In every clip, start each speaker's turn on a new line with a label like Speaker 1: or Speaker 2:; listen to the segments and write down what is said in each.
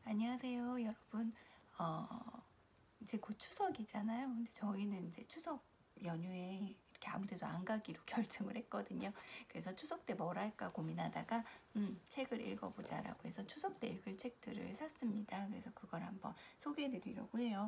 Speaker 1: 안녕하세요, 여러분. 이제 곧 추석이잖아요. 근데 저희는 이제 추석 연휴에 이렇게 아무 데도 안 가기로 결정을 했거든요. 그래서 추석 때 뭘 할까 고민하다가 책을 읽어보자라고 해서 추석 때 읽을 책들을 샀습니다. 그래서 그걸 한번 소개해드리려고 해요.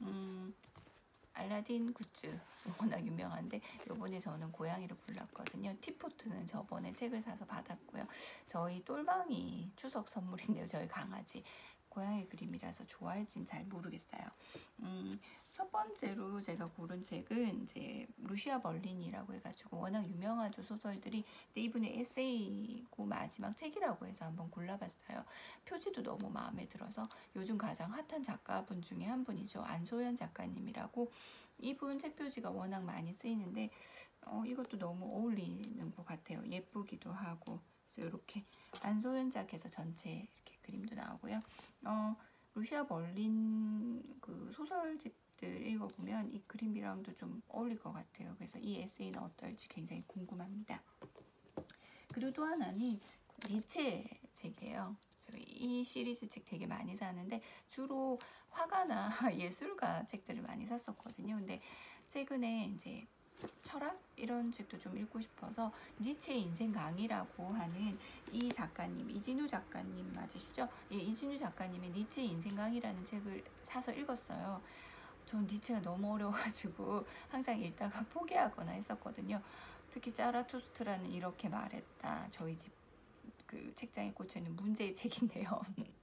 Speaker 1: 알라딘 굿즈 워낙 유명한데 요번에 저는 고양이를 골랐거든요. 티포트는 저번에 책을 사서 받았고요. 저희 똘망이 추석 선물인데요. 저희 강아지 고양이 그림이라서 좋아할진 잘 모르겠어요. 첫 번째로 제가 고른 책은 이제 루시아 벌린이라고 해가지고 워낙 유명하죠, 소설들이. 근데 이분의 에세이고 마지막 책이라고 해서 한번 골라봤어요. 표지도 너무 마음에 들어서 요즘 가장 핫한 작가분 중에 한 분이죠. 안소연 작가님이라고. 이분 책 표지가 워낙 많이 쓰이는데 이것도 너무 어울리는 것 같아요. 예쁘기도 하고. 그래서 이렇게 안소연 작에서 전체 이렇게 그림도 나오고요. 루시아 벌린 그 소설집들 읽어보면 이 그림이랑도 좀 어울릴 것 같아요. 그래서 이 에세이는 어떨지 굉장히 궁금합니다. 그리고 또 하나는 니체 책이에요. 제가 이 시리즈 책 되게 많이 사는데 주로 화가나 예술가 책들을 많이 샀었거든요. 근데 최근에 이제 철학 이런 책도 좀 읽고 싶어서 니체 인생 강의라고 하는 이 작가님, 이진우 작가님 맞으시죠? 예, 이진우 작가님의 니체 인생 강의라는 책을 사서 읽었어요. 전 니체가 너무 어려워가지고 항상 읽다가 포기하거나 했었거든요. 특히 짜라투스트라는 이렇게 말했다. 저희 집 그 책장에 꽂혀있는 문제의 책인데요.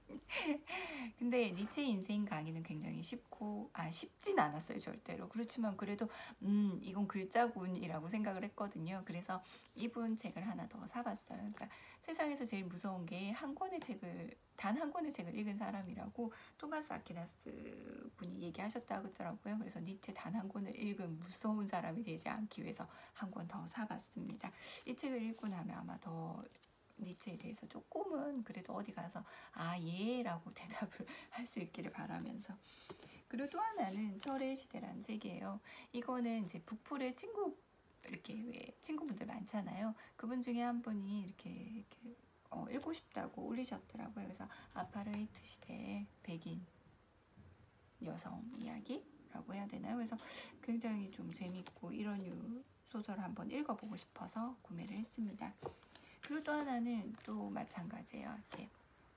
Speaker 1: 근데 니체 인생 강의는 굉장히 쉽진 않았어요, 절대로. 그렇지만 그래도 이건 글자군이라고 생각을 했거든요. 그래서 이분 책을 하나 더 사봤어요. 그러니까 세상에서 제일 무서운 게 단 한 권의 책을 읽은 사람이라고 토마스 아퀴나스 분이 얘기하셨다고 하더라고요. 그래서 니체 단 한 권을 읽은 무서운 사람이 되지 않기 위해서 한 권 더 사봤습니다. 이 책을 읽고 나면 아마 더 니체에 대해서 조금은 그래도 어디 가서 예 라고 대답을 할 수 있기를 바라면서. 그리고 또 하나는 철의 시대라는 책이에요. 이거는 이제 북풀의 이렇게 왜 친구분들 많잖아요. 그분 중에 한 분이 이렇게 읽고 싶다고 올리셨더라고요. 그래서 아파르헤이트 시대의 백인 여성 이야기라고 해야 되나요? 그래서 굉장히 좀 재밌고 이런 류 소설을 한번 읽어보고 싶어서 구매를 했습니다. 그리고 또 하나는 또 마찬가지예요. 이렇게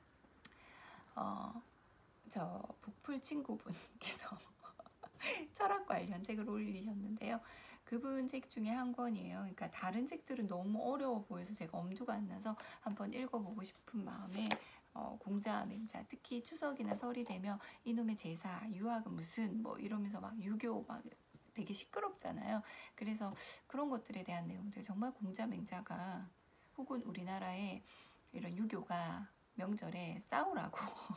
Speaker 1: 저 북풀 친구분께서 철학 관련 책을 올리셨는데요. 그분 책 중에 한 권이에요. 그러니까 다른 책들은 너무 어려워 보여서 제가 엄두가 안 나서 한번 읽어보고 싶은 마음에 공자 맹자, 특히 추석이나 설이 되면 이놈의 제사, 유학은 무슨 뭐 이러면서 막 유교 막 되게 시끄럽잖아요. 그래서 그런 것들에 대한 내용들 정말 공자 맹자가 혹은 우리나라의 이런 유교가 명절에 싸우라고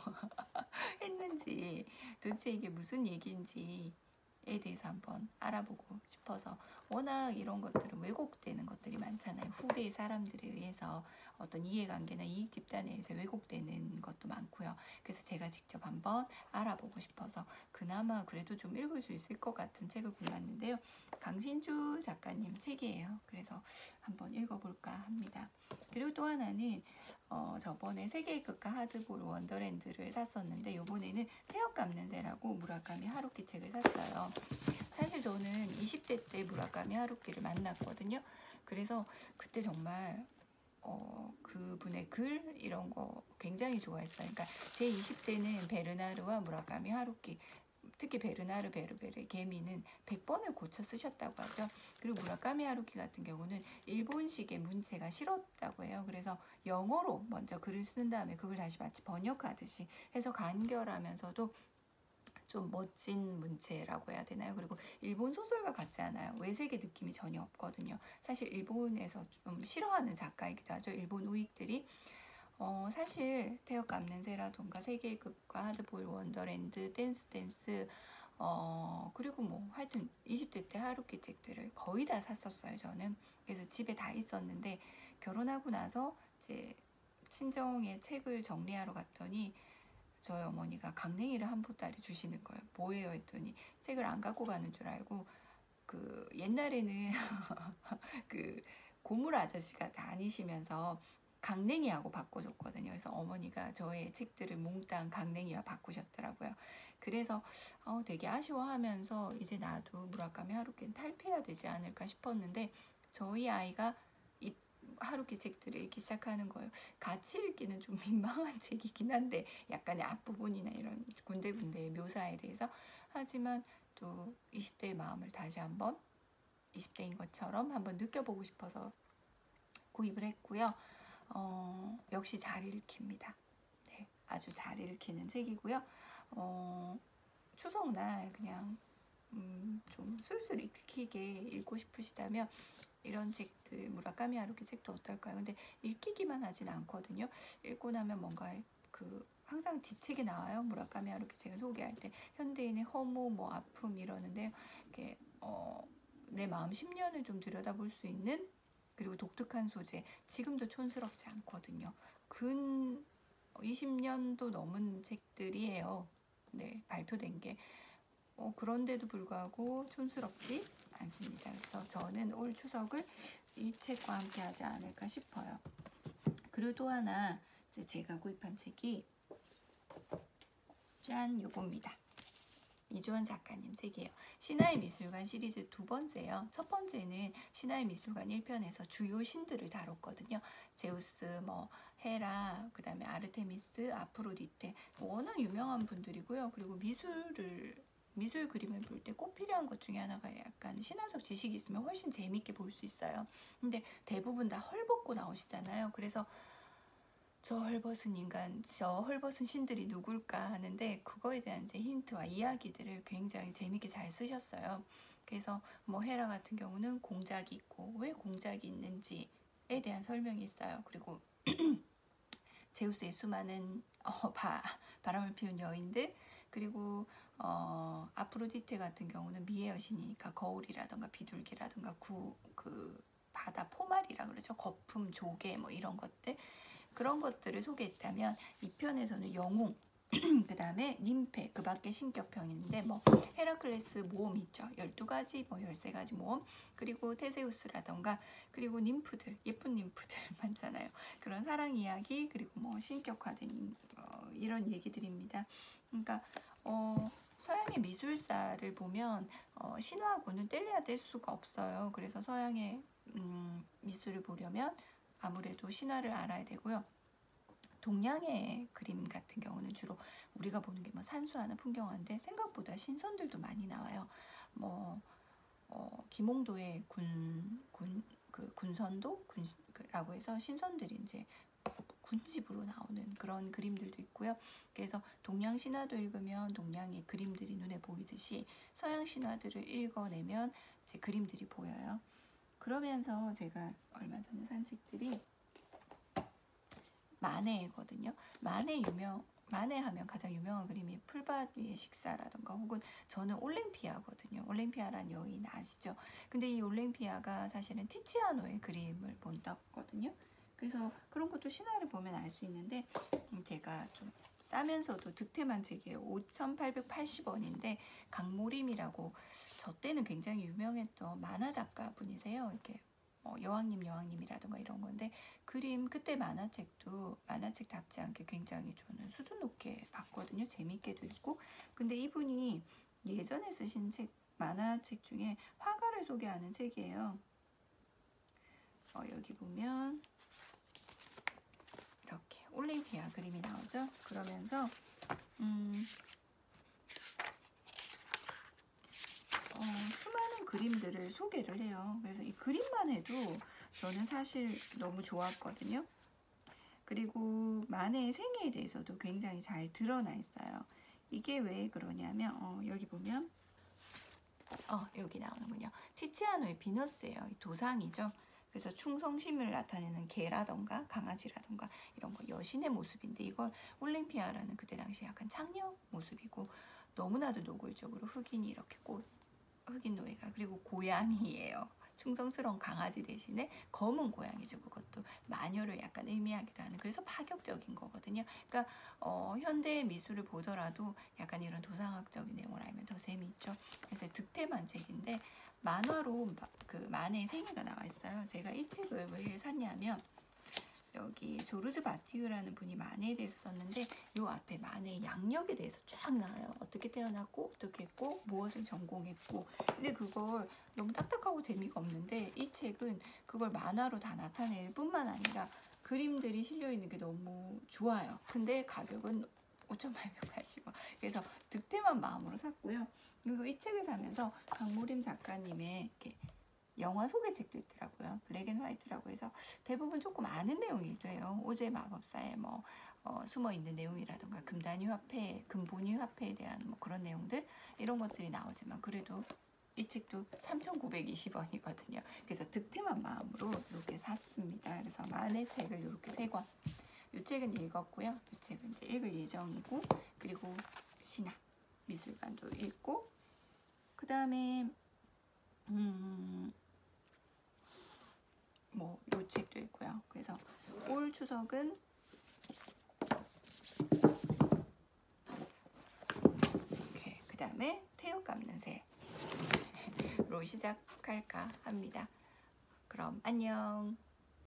Speaker 1: 했는지 도대체 이게 무슨 얘기인지에 대해서 한번 알아보고 싶어서. 워낙 이런 것들은 왜곡되는 것들이 많잖아요. 후대 사람들에 의해서 어떤 이해관계나 이익 집단에 의해서 왜곡되는 것도 많고요. 그래서 제가 직접 한번 알아보고 싶어서 그나마 그래도 좀 읽을 수 있을 것 같은 책을 골랐는데요. 강신주 작가님 책이에요. 그래서 한번 읽어볼까 합니다. 그리고 또 하나는 저번에 세계의 끝과 하드볼 원더랜드를 샀었는데 이번에는 태엽 감는 새라고 무라카미 하루키 책을 샀어요. 사실 저는 20대 때 무라카미 하루키를 만났거든요. 그래서 그때 정말 그분의 글 이런 거 굉장히 좋아했어요. 그러니까 제 20대는 베르나르와 무라카미 하루키, 특히 베르나르 베르베르의 개미는 100번을 고쳐 쓰셨다고 하죠. 그리고 무라카미 하루키 같은 경우는 일본식의 문체가 싫었다고 해요. 그래서 영어로 먼저 글을 쓴 다음에 그걸 다시 마치 번역하듯이 해서 간결하면서도 좀 멋진 문체라고 해야 되나요? 그리고 일본 소설과 같지 않아요. 외색의 느낌이 전혀 없거든요. 사실 일본에서 좀 싫어하는 작가이기도 하죠. 일본 우익들이. 사실 태엽 감는 새라던가 세계의 끝과 하드보일 원더랜드, 댄스 그리고 뭐 하여튼 20대 때 하루키 책들을 거의 다 샀었어요. 저는. 그래서 집에 다 있었는데 결혼하고 나서 이제 친정에 책을 정리하러 갔더니 저희 어머니가 강냉이를 한 보따리 주시는 거예요. 뭐예요? 했더니 책을 안 갖고 가는 줄 알고, 그 옛날에는 그 고물 아저씨가 다니시면서 강냉이하고 바꿔줬거든요. 그래서 어머니가 저의 책들을 몽땅 강냉이와 바꾸셨더라고요. 그래서 되게 아쉬워하면서 이제 나도 무라카미 하루키는 탈피해야 되지 않을까 싶었는데 저희 아이가 이 하루키 책들을 읽기 시작하는 거예요. 같이 읽기는 좀 민망한 책이긴 한데 약간의 앞부분이나 이런 군데군데 묘사에 대해서 하지만 또 20대의 마음을 다시 한번 20대인 것처럼 한번 느껴보고 싶어서 구입을 했고요. 역시 잘 읽힙니다. 네, 아주 잘 읽히는 책이고요. 추석날 그냥 좀 술술 읽히게 읽고 싶으시다면 이런 책들, 무라카미 하루키 책도 어떨까요? 근데 읽히기만 하진 않거든요. 읽고 나면 뭔가 항상 뒷책이 나와요. 무라카미 하루키 책을 소개할 때 현대인의 허무, 뭐 아픔 이러는데 이렇게 내 마음 10년을 좀 들여다볼 수 있는 그리고 독특한 소재, 지금도 촌스럽지 않거든요. 근 20년도 넘은 책들이에요. 네, 발표된 게. 그런데도 불구하고 촌스럽지 않습니다. 그래서 저는 올 추석을 이 책과 함께 하지 않을까 싶어요. 그리고 또 하나 제가 구입한 책이 짠, 요겁니다. 이주원 작가님 책이에요. 신화의 미술관 시리즈 두 번째요. 첫 번째는 신화의 미술관 1편에서 주요 신들을 다뤘거든요. 제우스, 뭐 헤라, 그 다음에 아르테미스, 아프로디테, 워낙 유명한 분들이고요. 그리고 미술 그림을 볼 때 꼭 필요한 것 중에 하나가 약간 신화적 지식이 있으면 훨씬 재밌게 볼 수 있어요. 근데 대부분 다 헐벗고 나오시잖아요. 그래서 저 헐벗은 인간, 저 헐벗은 신들이 누굴까 하는데 그거에 대한 이제 힌트와 이야기들을 굉장히 재밌게 잘 쓰셨어요. 그래서 뭐 헤라 같은 경우는 공작이 있고 왜 공작이 있는지에 대한 설명이 있어요. 그리고 제우스의 수많은 바람을 피운 여인들, 그리고 아프로디테 같은 경우는 미의 여신이니까 거울이라던가 비둘기라던가 그 바다 포말이라 그러죠. 거품, 조개 뭐 이런 것들, 그런 것들을 소개했다면 이 편에서는 영웅, 그 다음에 님페, 그 밖에 신격평인데 뭐 헤라클레스 모험 있죠. 12가지, 뭐 13가지 모험, 그리고 테세우스라던가, 그리고 님프들, 예쁜 님프들 많잖아요. 그런 사랑 이야기, 그리고 뭐 신격화된 이런 얘기들입니다. 그러니까 서양의 미술사를 보면 신화하고는 뗄래야 뗄 수가 없어요. 그래서 서양의 미술을 보려면 아무래도 신화를 알아야 되고요. 동양의 그림 같은 경우는 주로 우리가 보는 게 뭐 산수화나 풍경화인데 생각보다 신선들도 많이 나와요. 뭐 김홍도의 군선도라고 해서 신선들이 이제 군집으로 나오는 그런 그림들도 있고요. 그래서 동양 신화도 읽으면 동양의 그림들이 눈에 보이듯이 서양 신화들을 읽어내면 제 그림들이 보여요. 그러면서 제가 얼마 전에 산 책들이 마네거든요. 마네 하면 가장 유명한 그림이 풀밭 위의 식사라던가, 혹은 저는 올랭피아거든요. 올랭피아란 여인 아시죠? 근데 이 올랭피아가 사실은 티치아노의 그림을 본다거든요. 그래서 그런 것도 신화를 보면 알 수 있는데 제가 좀 싸면서도 득템한 책이에요. 5,880원인데 강모림이라고 저 때는 굉장히 유명했던 만화 작가 분이세요. 이렇게 여왕님이라던가 이런 건데 그림, 그때 만화책도 만화책답지 않게 굉장히 저는 수준 높게 봤거든요. 재밌게도 읽고. 근데 이분이 예전에 쓰신 책, 만화책 중에 화가를 소개하는 책이에요. 여기 보면 이렇게 올리비아 그림이 나오죠. 그러면서 수많은 그림들을 소개를 해요. 그래서 이 그림만 해도 저는 사실 너무 좋았거든요. 그리고 마네의 생애에 대해서도 굉장히 잘 드러나 있어요. 이게 왜 그러냐면 여기 보면 여기 나오는군요. 티치아노의 비너스예요. 도상이죠. 그래서 충성심을 나타내는 개라던가 강아지라던가 이런 거 여신의 모습인데, 이걸 올림피아라는 그때 당시 약간 창녀 모습이고, 너무나도 노골적으로 흑인이 이렇게 흑인 노예가, 그리고 고양이예요. 충성스러운 강아지 대신에 검은 고양이죠. 그것도 마녀를 약간 의미하기도 하는, 그래서 파격적인 거거든요. 그러니까 현대 미술을 보더라도 약간 이런 도상학적인 내용을 알면 더 재미있죠. 그래서 득템한 책인데 만화로 그 만의 생애가 나와 있어요. 제가 이 책을 왜 샀냐면 여기 조르즈 바티유라는 분이 만해에 대해서 썼는데 요 앞에 만해의 양력에 대해서 쫙 나와요. 어떻게 태어났고 어떻게 했고 무엇을 전공했고. 근데 그걸 너무 딱딱하고 재미가 없는데 이 책은 그걸 만화로 다 나타낼 뿐만 아니라 그림들이 실려 있는 게 너무 좋아요. 근데 가격은 5,880원. 그래서 득템한 마음으로 샀고요. 그리고 이 책을 사면서 강무림 작가님의 이렇게 영화 소개책도 있더라고요. 블랙 앤 화이트라고 해서 대부분 조금 아는 내용이기도 해요. 오즈의 마법사에 뭐 숨어 있는 내용이라든가 금단위 화폐, 금본위 화폐에 대한 뭐 그런 내용들 이런 것들이 나오지만 그래도 이 책도 3,920원이거든요. 그래서 득템한 마음으로 이렇게 샀습니다. 그래서 만의 책을 이렇게 3권. 이 책은 읽었고요. 이 책은 이제 읽을 예정이고, 그리고 신화 미술관도 읽고, 그 다음에 뭐 요 책도 있고요. 그래서 올 추석은 이렇게, 그 다음에 태엽 감는 새로 시작할까 합니다. 그럼 안녕.